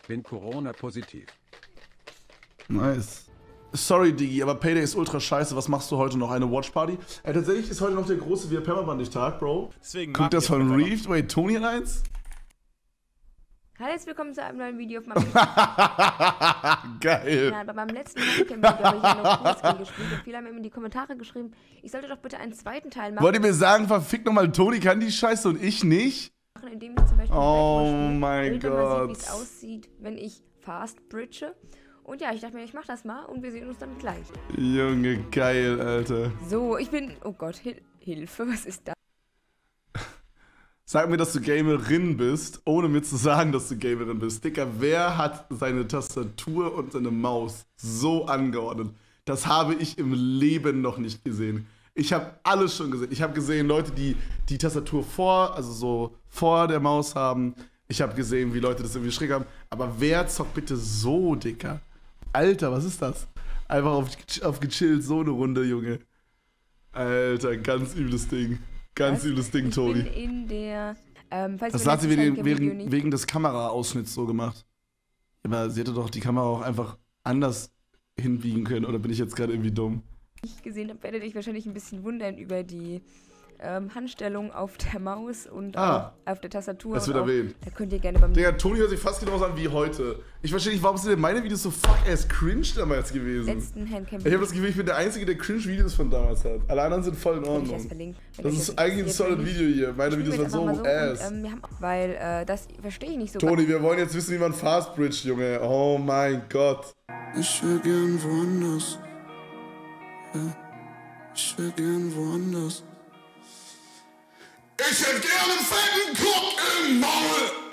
Bin Corona-positiv. Nice. Sorry, Digi, aber Payday ist ultra scheiße. Was machst du heute noch? Eine Watchparty? Tatsächlich ist heute noch der große Wir Pemmerbandig-Tag, Bro. Deswegen Guckt das von Reefed? Wait, Tony hat eins? Hallo, jetzt willkommen zu einem neuen Video auf meinem Geil. Kanal. Bei meinem letzten Video habe ich ja noch Kurzspiel gespielt und viele haben mir in die Kommentare geschrieben, ich sollte doch bitte einen zweiten Teil machen. Wollt ihr mir sagen, verfickt nochmal, Tony kann die Scheiße und ich nicht? Indem ich zum Beispiel Oh mein damit man sieht, Gott. wie es aussieht, wenn ich fast bridge. Und ja, ich dachte mir, ich mach das mal und wir sehen uns dann gleich. Junge, geil, Alter. So, ich bin... Oh Gott, Hilfe, was ist das? Sag mir, dass du Gamerin bist, ohne mir zu sagen, dass du Gamerin bist. Dicker, wer hat seine Tastatur und seine Maus so angeordnet? Das habe ich im Leben noch nicht gesehen. Ich habe alles schon gesehen. Ich habe gesehen, Leute, die die Tastatur vor der Maus haben. Ich habe gesehen, wie Leute das irgendwie schräg haben. Aber wer zockt bitte so, Dicker? Alter, was ist das? Einfach auf gechillt, so eine Runde, Junge. Alter, ganz übles Ding. Ganz übles Ding, Toni. Ich bin in der... Das hat sie wegen des Kameraausschnitts so gemacht. Aber sie hätte doch die Kamera auch einfach anders hinbiegen können. Oder bin ich jetzt gerade irgendwie dumm? Ich gesehen habe, werdet ihr wahrscheinlich ein bisschen wundern über die Handstellung auf der Maus und auch auf der Tastatur. Das wird erwähnt. Da könnt ihr gerne bei mir... Digga, Toni hört sich fast genauso an wie heute. Ich verstehe nicht, warum sind denn meine Videos so fuck-ass cringe damals gewesen? letzten Handcam. Ich habe das Gefühl, ich bin der Einzige, der Cringe-Videos von damals hat. Alle anderen sind voll in Ordnung. Das ist eigentlich ein solid Video hier. Meine Videos waren so ass. Weil das verstehe ich nicht so. Toni, wir wollen jetzt wissen, wie man fast bridge, Junge. Oh mein Gott. Ich will gern woanders. Ja, ich will gern woanders. Ich hätte gern einen fetten Guck im Maul.